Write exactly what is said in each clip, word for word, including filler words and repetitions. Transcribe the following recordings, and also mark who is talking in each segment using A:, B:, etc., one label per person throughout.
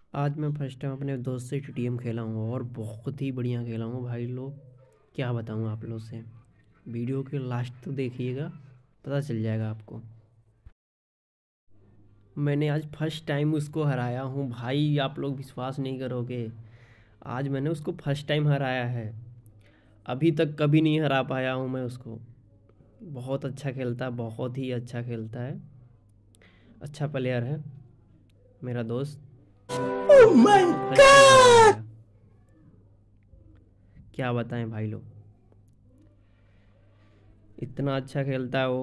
A: आज मैं first time अपने दोस्त से टी डी एम खेला हूँ और बहुत ही बढ़िया खेला हूँ भाई लोग। क्या बताऊँ आप लोग से। वीडियो के लास्ट तक देखिएगा, पता चल जाएगा आपको। मैंने आज फर्स्ट टाइम उसको हराया हूँ भाई, आप लोग विश्वास नहीं करोगे। आज मैंने उसको फर्स्ट टाइम हराया है। अभी तक कभी नहीं हरा पाया हूँ मैं उसको। बहुत अच्छा खेलता है, बहुत ही अच्छा खेलता है। अच्छा प्लेयर है मेरा दोस्त।
B: Oh
A: मैंने
B: my
A: उसको फर्स्ट टाइम हराया
B: God!
A: है। क्या बताएं भाई लोग, इतना अच्छा खेलता है वो।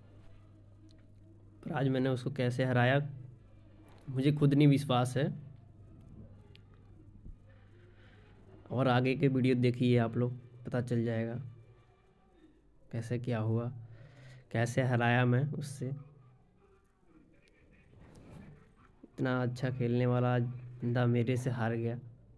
A: पर आज मैंने उसको कैसे हराया मुझे खुद नहीं विश्वास है। और आगे के वीडियो देखिए आप लोग, पता चल जाएगा कैसे क्या हुआ, कैसे हराया मैं उससे। इतना अच्छा खेलने वाला आज बंदा मेरे से हार गया।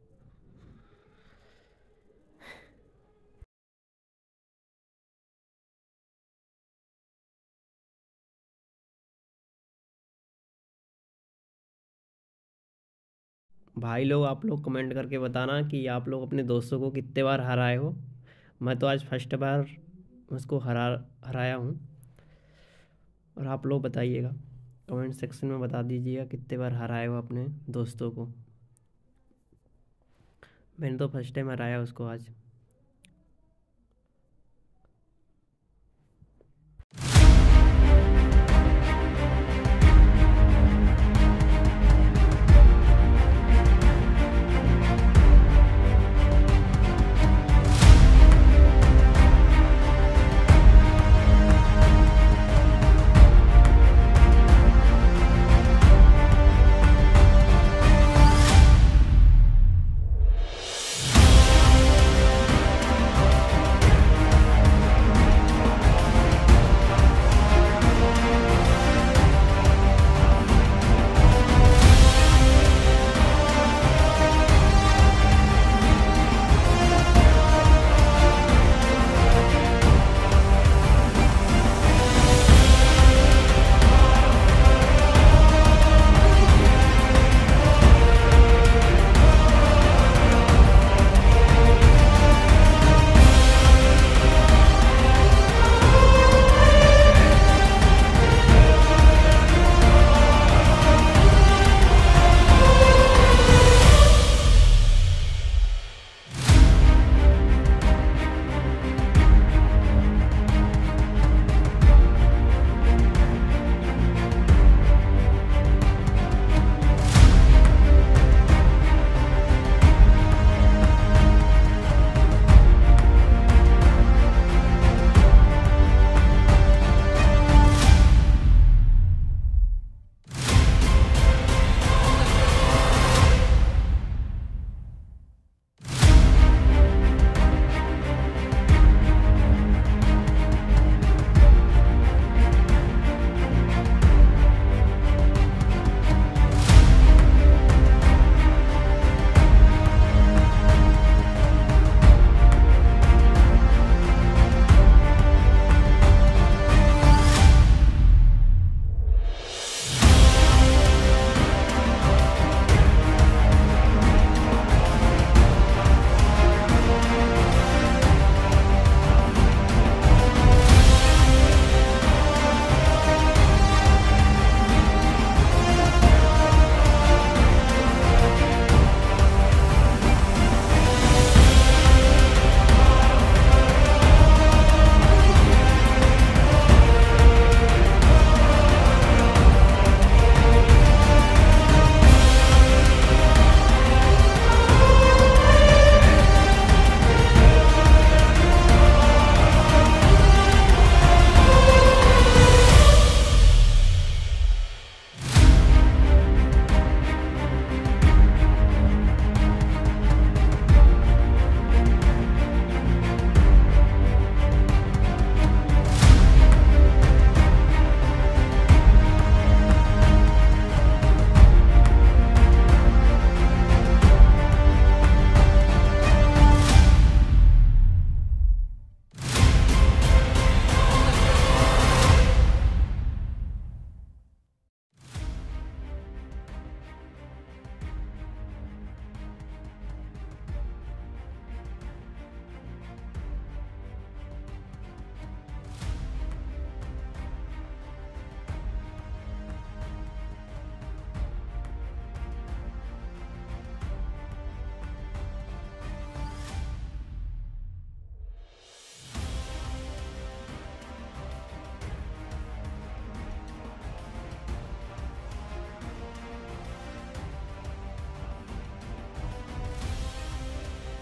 A: भाई लोग, आप लोग कमेंट करके बताना कि आप लोग अपने दोस्तों को कितने बार हराए हो। मैं तो आज फर्स्ट बार उसको हरा हराया हूँ। और आप लोग बताइएगा, कमेंट सेक्शन में बता दीजिएगा कितने बार हराए हो अपने दोस्तों को। मैंने तो फर्स्ट टाइम हराया उसको आज।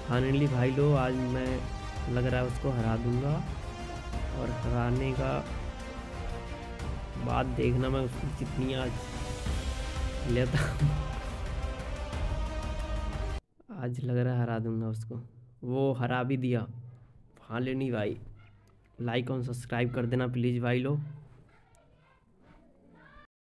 A: फाइनली भाई लोग आज मैं लग रहा है उसको हरा दूंगा, और हराने का बाद देखना मैं उसकी कितनी आज लेता हूँ। आज लग रहा है हरा दूंगा उसको। वो हरा भी दिया। फाइनली भाई लाइक और सब्सक्राइब कर देना प्लीज़ भाई लोग।